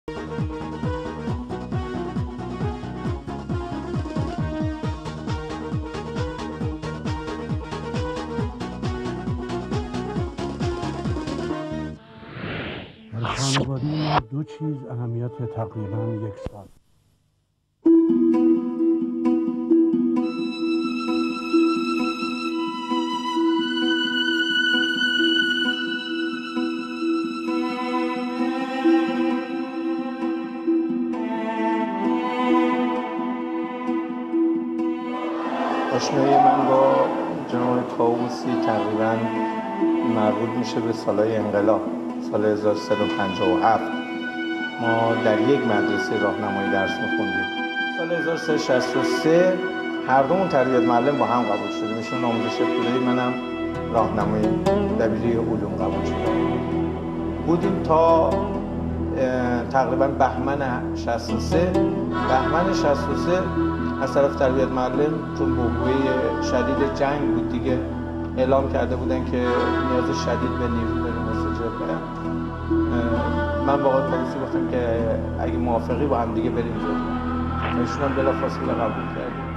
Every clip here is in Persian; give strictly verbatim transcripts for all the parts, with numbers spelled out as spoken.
در خانواده ما دو چیز اهمیت تقریبا یکسان. آشنایی من با جناب کاووسی تقریبا مربوط میشه به سالهای انقلاب، سال هزار و سیصد و پنجاه و هفت. ما در یک مدرسه راهنمایی درس میخوندیم. سال هزار و سیصد و شصت و سه هر دومون تربیت معلم با هم قبول شدیم. ایشون آموزش ابتدایی، منم راهنمایی دبیری علوم قبول شدم. بودیم تا تقریبا بهمن شصت و سه. بهمن شصت و سه از طرف تربیت معلم، چون بحبوحه شدید جنگ بود دیگه، اعلام کرده بودن که نیاز شدید به نیرو داریم واسه جبهه. من با آقای کاووسی گفتم که اگه موافقی با هم دیگه بریم جبهه. ایشون هم بلافاصله قبول کردیم.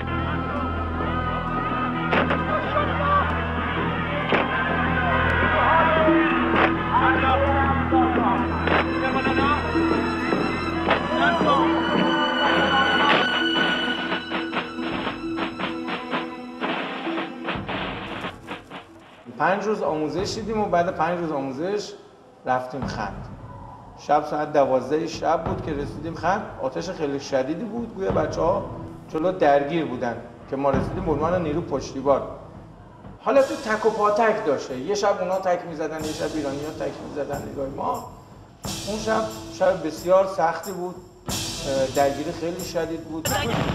پنج روز آموزش دیدیم و بعد پنج روز آموزش رفتیم خند. شب ساعت دوازده شب بود که رسیدیم خند. آتش خیلی شدیدی بود، گویا بچه‌ها جلو درگیر بودن که ما رسیدیم به عنوان نیرو پشتیبان. حالت تک و پاتک داشته. یه شب اونا تک می‌زدن، یه شب ایرانی‌ها تک می‌زدن نگاه ما. اون شب شب بسیار سختی بود. درگیری خیلی شدید بود.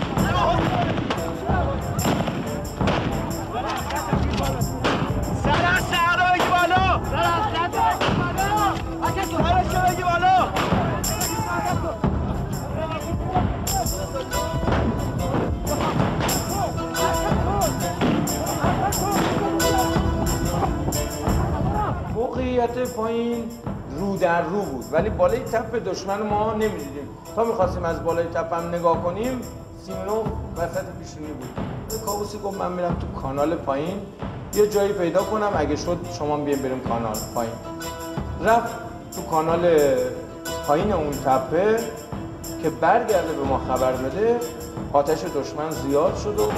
موقعیت پایین رو در رو بود، ولی بالای تپه دشمن ما نمی‌دیدیم. تا می‌خواستیم از بالای تپه هم نگاه کنیم، سیمینو وسط پیشونی بود. کاووسی گفت من میرم تو کانال پایین یه جایی پیدا کنم، اگه شد شما بیاین بریم کانال پایین. رفت تو کانال پایین اون تپه که برگرده به ما خبر بده. آتش دشمن زیاد شد و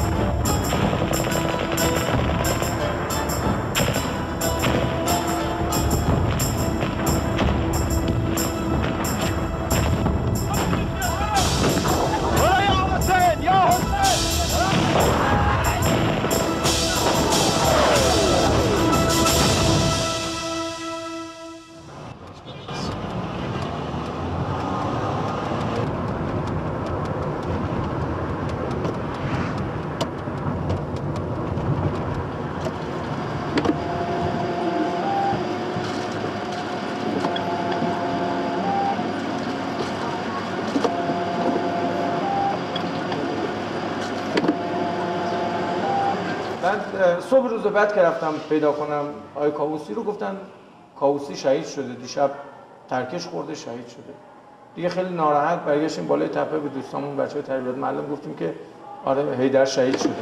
صبح روز بعد که رفتم پیدا کنم آقای کاووسی رو، گفتن کاووسی شهید شده، دیشب ترکش خورده شهید شده. دیگه خیلی ناراحت برگشتیم بالای تپه، به دوستامون بچه‌های تربیت معلم گفتیم که آره حیدر شهید شده.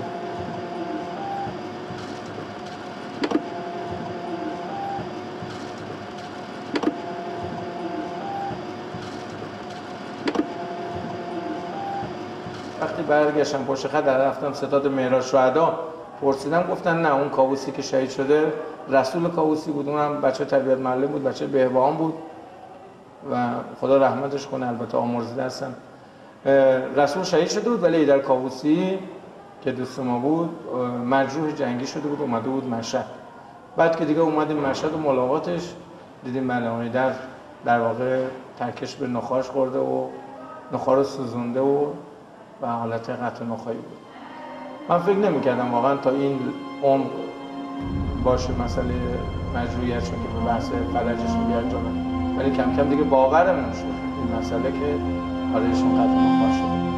وقتی برگشتم پشت خط رفتم ستاد مهراد شهدا پرسیدم، گفتن نه اون کاووسی که شهید شده رسول کاووسی بود، اونم بچه تربیت معلم بود، بچه بهبهان بود و خدا رحمتش کنه، البته آمرزیده هستن. رسول شهید شده بود، ولی در کاووسی که دوست ما بود مجروح جنگی شده بود، اومده بود مشهد. بعد که دیگه اومدیم مشهد و ملاقاتش دیدیم بله در در واقع ترکش به نخاش خورده و نخا رو سوزونده و و حالت قتل نخایی بود. من فکر نمی‌کردم واقعا تا این عمق باشه مسئله مجروحیت، چون که به بحث فلجش بیانجامه، ولی کم کم دیگه باورمون شد این مسئله که آره ایشون قتل نخواهد شده.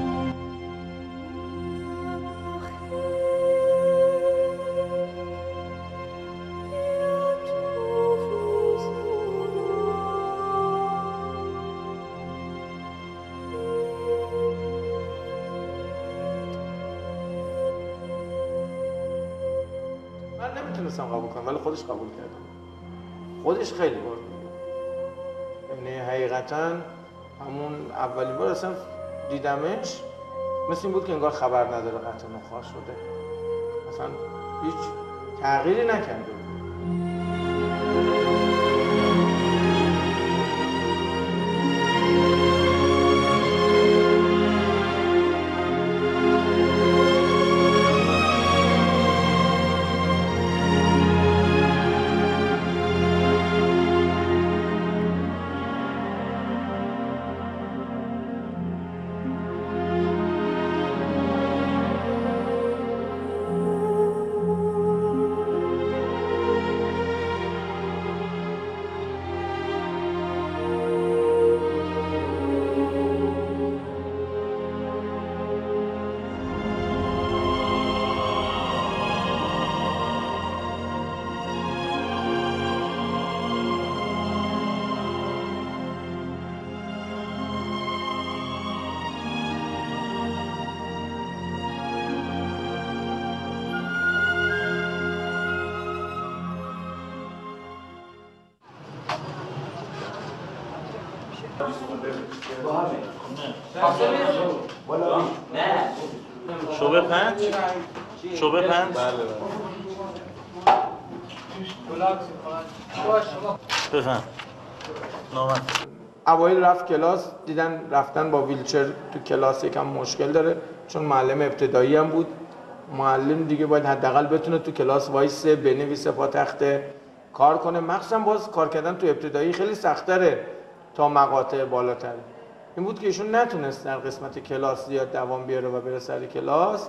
نمیتونستم قبول کنم ولی خودش قبول کرد. خودش خیلی بار میگه، یعنی حقیقتا همون اولین بار اصلا دیدمش مثل این بود که انگار خبر نداره قطع نخاع شده، اصلا هیچ تغییری نکرده. شعبه پنج؟ شعبه پنج؟ بله بله. بفهم نامه اوایل رفت کلاس، دیدن رفتن با ویلچر تو کلاس یکم مشکل داره چون معلم ابتدایی هم بود. معلم دیگه باید حداقل بتونه تو کلاس وایسه، بنویسه، پا تخته کار کنه. مخصوصا باز کار کردن تو ابتدایی خیلی سخت‌تره تا مقاطع بالاتر. این بود که ایشون نتونست در قسمت کلاس زیاد دوام بیاره و بره سر کلاس.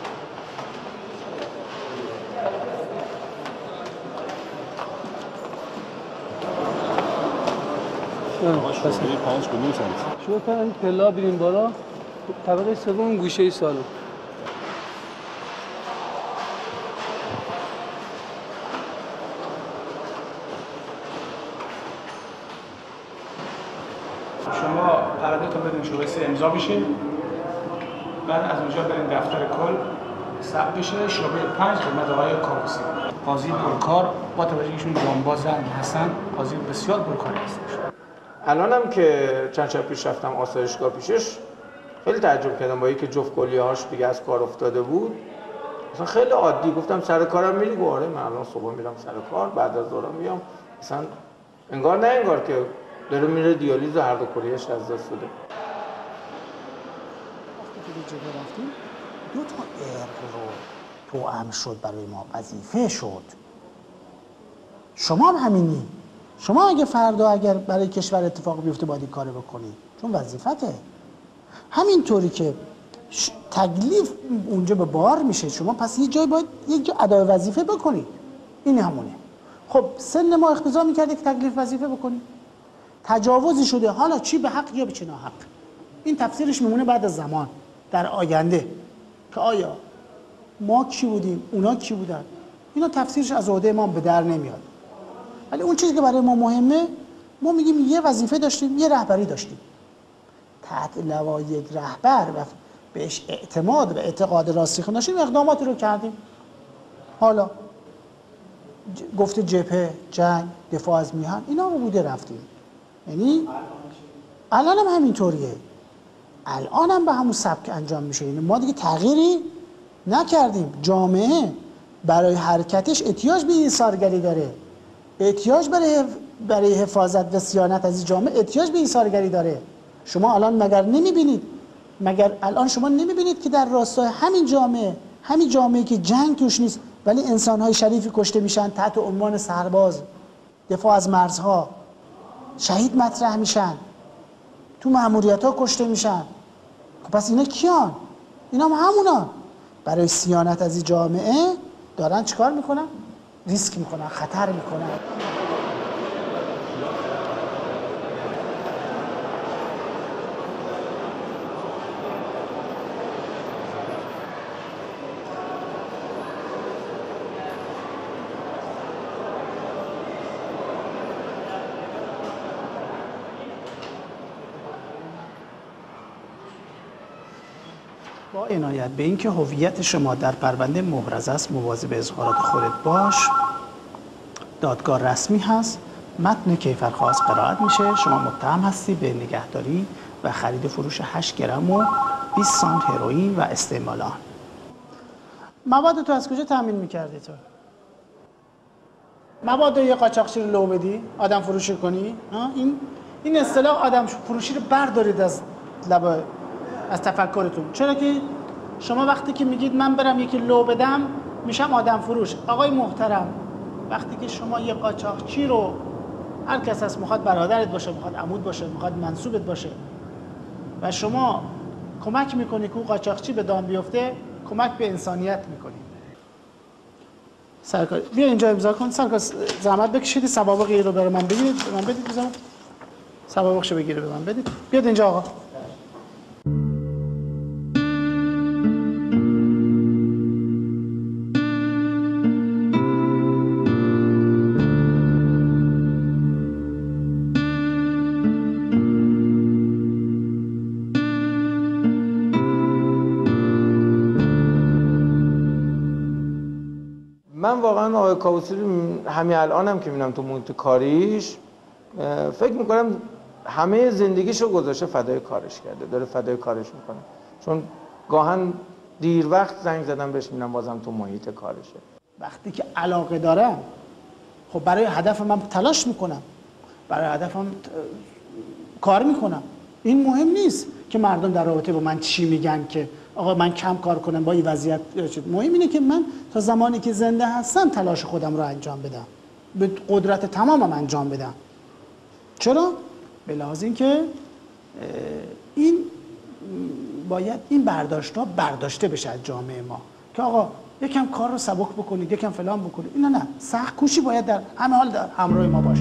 شعبه پنج کدوم سمت؟ شعبه پنج پلا بریم بالا، طبقه سوم گوشه سالن. شما قراردادتون بدین شعبه سه امضا بشه، بعد از اونجا برین دفتر کل ثبت بشه. شعبه پنج خدمت آقای کاووسی، قاضی پرکار، با توجه ایشون جانبازن هستن، قاضی بسیار پرکاری هستش. الانم که چند شب پیش رفتم آسایشگاه پیشش خیلی تعجب کردم با اینکه جفت کلیه‌هاش دیگه از کار افتاده بود. مثلا خیلی عادی گفتم سر کارم میری؟ گفت آره من الان صبح میرم سر کار، بعد از ظهر میام. مثلا انگار نه انگار که داره میره دیالیز و هر دو کلیه‌اش از دست داده. وقتی که به جبه رفتیم دو تا ارق رو توأم شد برای ما، وظیفه شد. شما هم همینی. شما اگه فردا اگر برای کشور اتفاق بیفته باید این کارو بکنی، چون وظیفته. همینطوری که ش... تکلیف اونجا به بار میشه، شما پس یه جای باید یک جا ادای وظیفه بکنید. این همونه. خب سن ما اقتضا میکرده که تکلیف وظیفه بکنید. تجاوزی شده، حالا چی به حق یا به چه ناحق. این تفسیرش میمونه بعد از زمان در آینده که آیا ما کی بودیم، اونا کی بودن. اینا تفسیرش از عهده ما به در نمیاد. ولی اون چیزی که برای ما مهمه، ما میگیم یه وظیفه داشتیم، یه رهبری داشتیم. تحت لوای یک رهبر و بهش اعتماد و اعتقاد راسخ داشتیم، اقداماتی رو کردیم. حالا گفته جبهه، جنگ، دفاع از میهن، اینا رو بوده رفتیم. یعنی الان هم همینطوریه. الان هم به همون سبک انجام میشه. یعنی ما دیگه تغییری نکردیم. جامعه برای حرکتش احتیاج به ایثارگری داره. احتیاج برای برای حفاظت و صیانت از این جامعه احتیاج به ایثارگری داره. شما الان مگر نمیبینید؟ مگر الان شما نمیبینید که در راستای همین جامعه، همین جامعه که جنگ توش نیست ولی انسان‌های شریفی کشته میشن تحت عنوان سرباز، دفاع از مرزها، شهید مطرح میشن، تو مأموریت‌ها کشته میشن. خب پس اینا کیان؟ اینا هم همونان. برای صیانت از این جامعه دارن چیکار میکنن؟ ریسک میکنن، خطر میکنن. با عنایت به اینکه هویت شما در پرونده محرز است مواظب اظهارات خودت باش. دادگاه رسمی هست، متن کیفرخواست قرائت میشه. شما متهم هستی به نگهداری و خرید و فروش هشت گرم و بیست سانت هروئین و استعمال آن. مواد تو از کجا تامین میکردی تو؟ مواد یه قاچاقچی رو لو بدی؟ آدم فروشی کنی؟ این این اصطلاح آدم فروشی رو بردارید از لب از تفکرتون. چرا که شما وقتی که میگید من برم یکی لو بدم میشم آدم فروش. آقای محترم، وقتی که شما یه قاچاقچی رو، هر کس هست، میخواد برادرت باشه، میخواد عمود باشه، میخواد منسوبت باشه، و شما کمک میکنی که اون قاچاقچی به دام بیفته، کمک به انسانیت میکنی. سرکار بیا اینجا امضا کن. سرکار زحمت بکشید سوابق رو برای من بگیرید، به من بدید. بزنم سوابقشو بگیره به من بدید. بیاد اینجا آقا. من واقعا آقای کاووسی رو همین الانم که میبینم تو محیط کاریش، فکر میکنم همه زندگیشو گذاشته فدای کارش کرده، داره فدای کارش میکنه. چون گاهن دیر وقت زنگ زدم بهش میبینم بازم تو محیط کارشه. وقتی که علاقه دارم، خب برای هدف من تلاش میکنم، برای هدفم کار میکنم. این مهم نیست که مردم در رابطه با من چی میگن که آقا من کم کار کنم با این وضعیت. مهم اینه که من تا زمانی که زنده هستم تلاش خودم رو انجام بدم، به قدرت تمامم انجام بدم. چرا؟ به لحاظ اینکه این باید این برداشت‌ها برداشته بشه از جامعه ما که آقا یکم کار رو سبک بکنید، یکم فلان بکنید. اینا نه، سخت کوشی باید در همه حال در همراه ما باشه.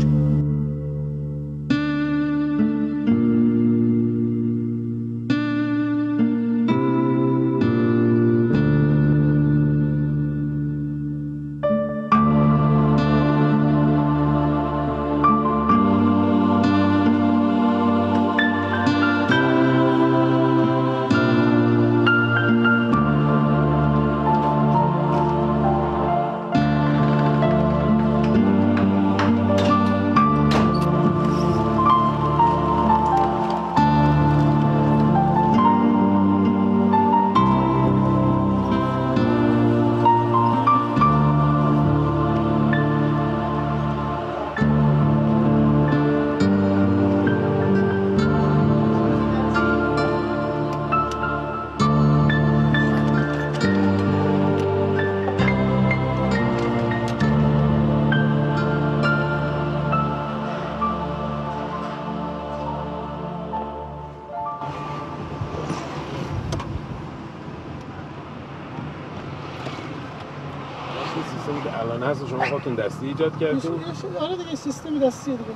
سیستمی که الان هست شما خودتون دستی ایجاد کردین؟ آره دیگه سیستمی دستیه دیگه.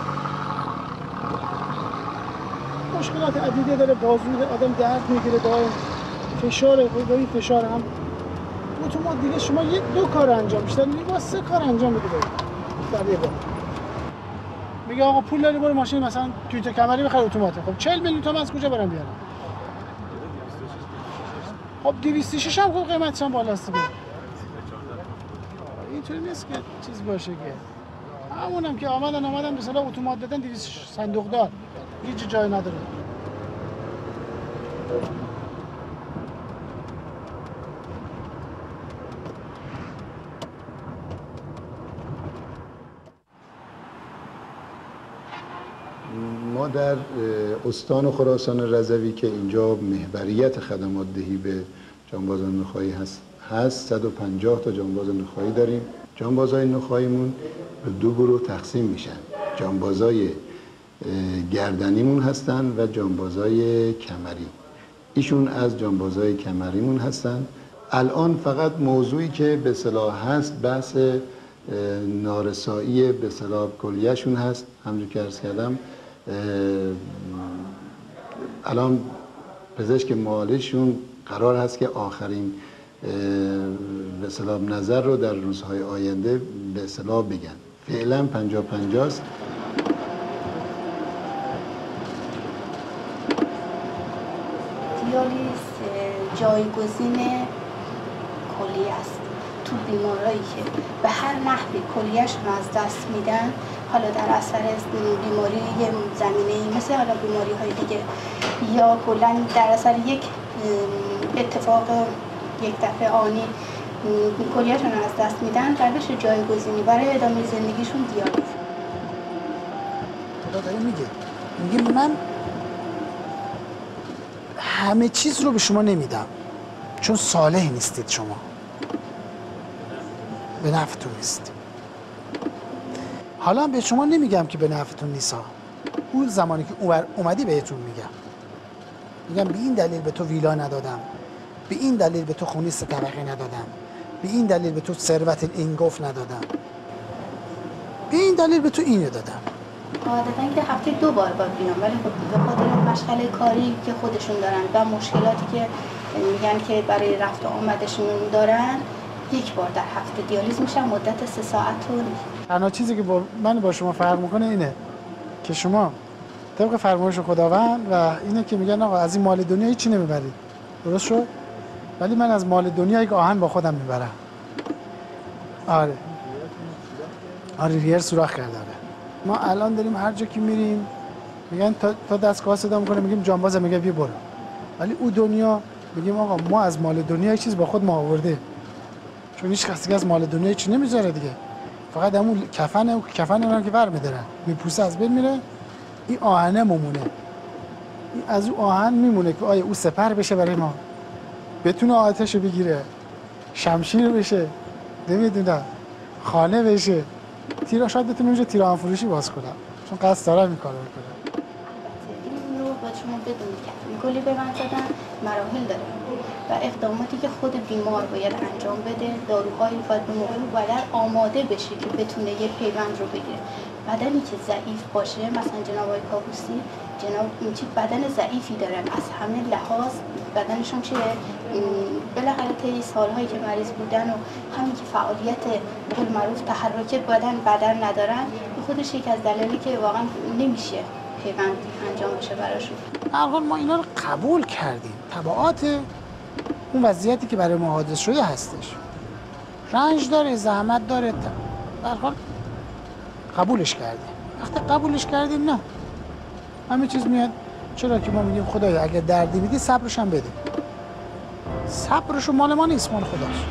مشکلات عدیده داره، بازوی آدم درد میگیره، دائم فشاره، گاهی فشار هم اتومات دیگه. شما یه دو کار انجام بیشتر میگه با سه کار انجام میده در یه بار. میگه آقا پول داری برو ماشین مثلا توییتر کمری بخر اتوماته. خب چهل میلیون تومان از کجا برام بیارم؟ خب دویست و شش هم خب قیمتش هم بالاست دیگه. اینطوری نیست که چیز باشه که همونم که آمدن آمدن به صلاح اتومات دادن دویست صندوق دار هیچ جای نداره. ما در استان خراسان رضوی که اینجا محوریت خدمات دهی به جانبازان نخایی هست هست صد و پنجاه تا جانباز نخایی داریم. جانبازای نخاییمون به دو گروه تقسیم میشن. جانبازای گردنیمون هستن و جانبازای کمری. ایشون از جانبازای کمریمون هستن. الان فقط موضوعی که به اصطلاح هست بحث نارسایی به اصطلاح کلیه‌شون هست. همونجوری که عرض کردم الان پزشک معالجشون قرار هست که آخرین به اصطلاح نظر رو در روزهای آینده به اصطلاح بگن. فعلا پنجاه پنجاه است. دیالیز جایگزین کلیه است. تو بیمارایی که به هر نحوی کلیه‌شون از دست میدن، حالا در اثر بیماری یه زمینه‌ای مثل حالا بیماری‌های دیگه یا کلاً در اثر یک اتفاق یک دفعه آنی کلیه‌شون از دست میدن، روش جایگزینی برای ادامه زندگیشون دیالیز. خدا داره میگه میگه من همه چیز رو به شما نمیدم چون صالح نیستید، شما به نفعتون نیست. حالا به شما نمیگم که به نفعتون نیست ها. اون زمانی که اومدی بهتون میگم میگم به این دلیل به تو ویلا ندادم، به این دلیل به تو خونه سه طبقه ندادم، به این دلیل به تو ثروت انگفت ندادم، به این دلیل به تو اینو دادم. عادتاً که هفته دو بار باید بیام، ولی خب به خاطر مشغله کاری که خودشون دارن و مشکلاتی که میگن که برای رفت و آمدشون دارن، یک بار در هفته دیالیز میشن مدت سه ساعت و تنها چیزی که با من با شما فرق میکنه اینه که شما طبق فرمایش خداوند و اینه که میگن آقا از این مال دنیا هیچی نمیبرید، درست شد؟ ولی من از مال دنیا یک آهن با خودم میبرم. آره آره ریر سوراخ کرده. آره ما الان داریم هر جا که میریم میگن تا تا دستگاه صدا میکنه میگیم جانباز، میگه بیا برو، ولی او دنیا میگیم آقا ما از مال دنیا یک چیز با خود ما آورده، چون هیچ کسی از مال دنیا چی نمیذاره دیگه، فقط همون کفن و کفن اونم که ور میدارن میپوسه از بین میره، این آهنه ممونه، این از اون آهن میمونه که آیا او سپر بشه برای ما، بتونه آتش بگیره، شمشیر بشه، نمیدونم خانه بشه، تیرا شاید بتونه اونجا تیران فروشی باز کنم، چون قصد دارم این کارو بکنم. این رو با شما بدونید که گلی به من زدن مراحل داره و اقداماتی که خود بیمار باید انجام بده، داروهایی باید به موقع بدن آماده بشه که بتونه یه پیوند رو بگیره. بدنی که ضعیف باشه، مثلا جناب آقای کاووسی جناب این چی بدن ضعیفی دارن از همه لحاظ، بدنشون چه بالاخره طی سالهایی که مریض بودن و همین که فعالیت به قول معروف تحرک بدن بدن ندارن، به خودش یک از دلایلی که واقعا نمیشه پیوند انجام بشه براشون. در حال ما اینا رو قبول کردیم، تبعات اون وضعیتی که برای ما حادث شده هستش، رنج داره، زحمت داره، در حال قبولش کردیم. وقتی قبولش کردیم نه همه چیز میاد. چرا که ما میگیم خدایا اگر دردی میدی صبرش هم بده، صبرش مال ما نیست، مال خداست.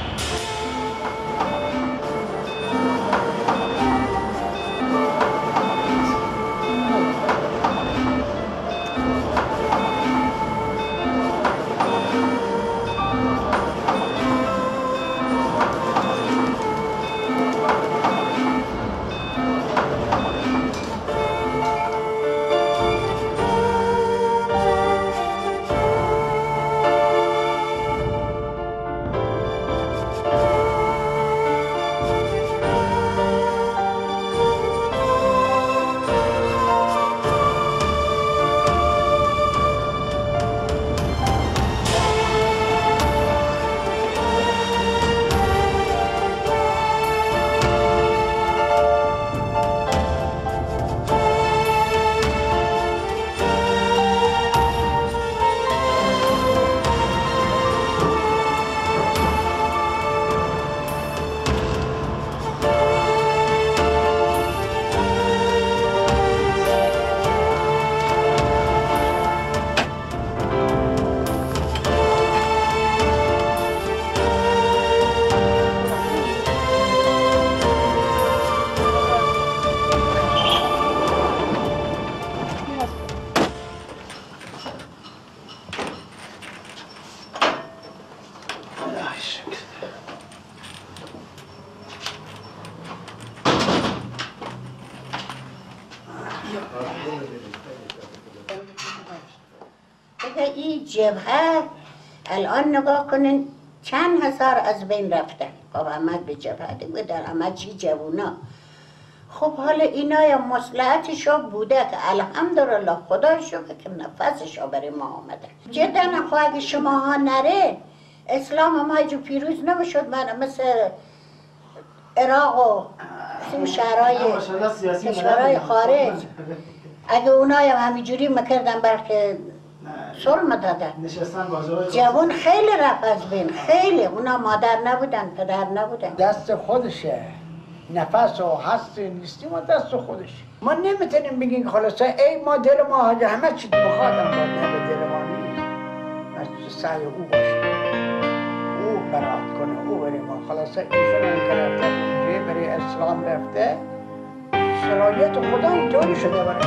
این جبهه الان نگاه کنین چند هزار از بین رفتن. خب احمد به جبهه دیگه در احمد چی جوونا. خب حالا اینا یا مصلحتشو بوده که الحمدلله خدا شکر که نفسشو برای ما آمده. جدا خب اگه شما ها نره اسلام ما جو پیروز نمیشد. من مثل عراق و شهرهای کشورهای خارج اگه اونای هم همینجوری میکردن برکه سرم دادن. نشستن واژه‌های جوان خیلی رفت از بین، خیلی. اونا مادر نبودن، پدر نبودن. دست خودشه. نفس و هست نیستی ما دست خودشه. ما نمیتونیم بگیم خلاصه ای ما دل ما همه چی بخوادم با نه دل ما نیست. سعی او باشه. او برات کنه، او بری ما خلاصه ایشون این طرف اونجا برای اسلام رفته. صلاحیت خدا اینطوری شده براش.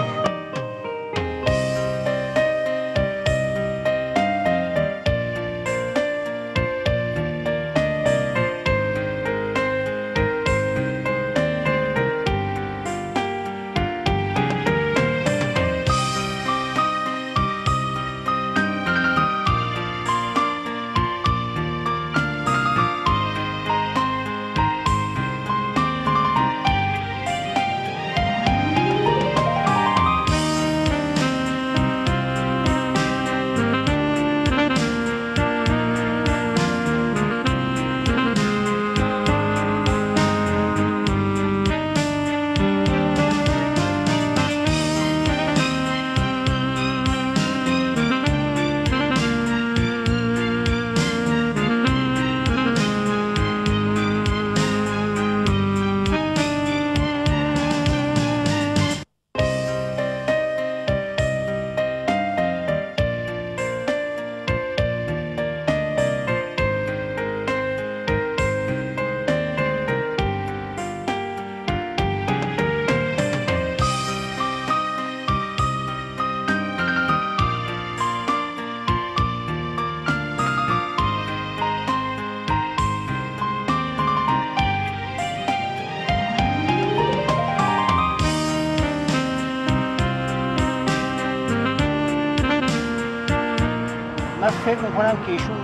من فکر میکنم که ایشون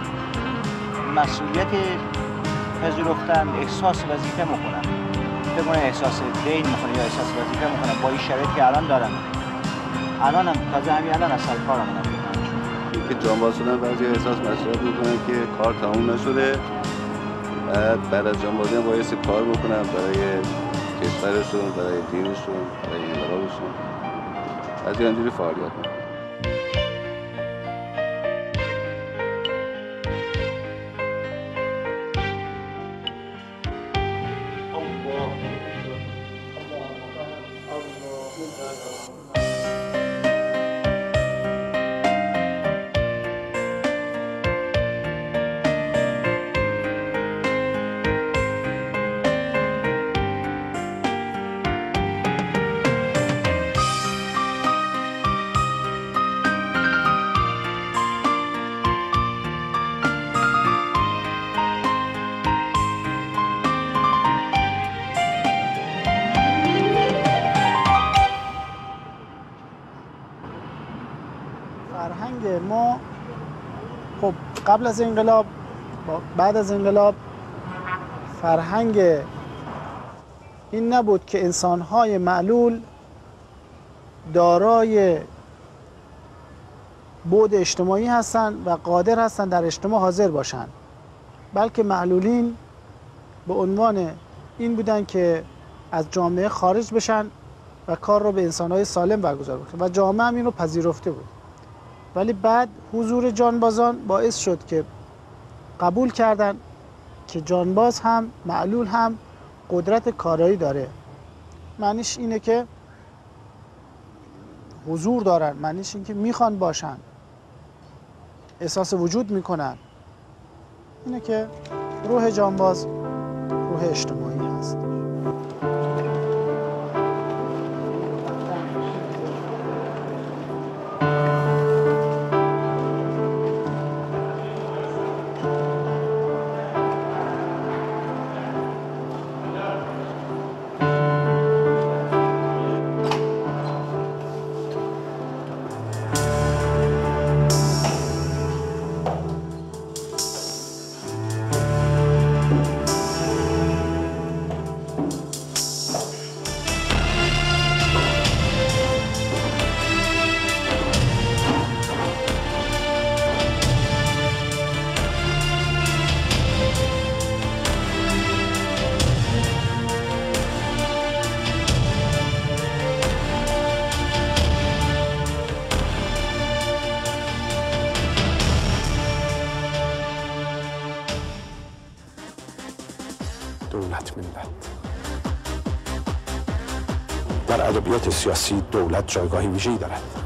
مسئولیت پذیرفتن، احساس وظیفه میکنن. فکر کنم احساس دین میکنه یا احساس وظیفه میکنن با این شرایطی که الان دارن. الان هم تازه همین الان از سر کار آمدن. که جانباز شدن بعضی احساس مسئولیت میکنن که کار تموم نشده. بعد بعد از جانبازی هم باید کار بکنن برای کشورشون، برای دینشون، برای انقلابشون. از اینجوری فعالیت میکنن. فرهنگ ما خب قبل از انقلاب بعد از انقلاب فرهنگ این نبود که انسان‌های معلول دارای بعد اجتماعی هستند و قادر هستند در اجتماع حاضر باشند، بلکه معلولین به عنوان این بودن که از جامعه خارج بشن و کار رو به انسان‌های سالم برگزار بکنن و جامعه هم این رو پذیرفته بود. ولی بعد حضور جانبازان باعث شد که قبول کردن که جانباز هم معلول هم قدرت کارایی داره. معنیش اینه که حضور دارن، معنیش این که میخوان باشن، احساس وجود میکنن. اینه که روح جانباز روح اجتماعی هست. دولت ملت. در ادبیات سیاسی دولت جایگاهی ویژه‌ای دارد.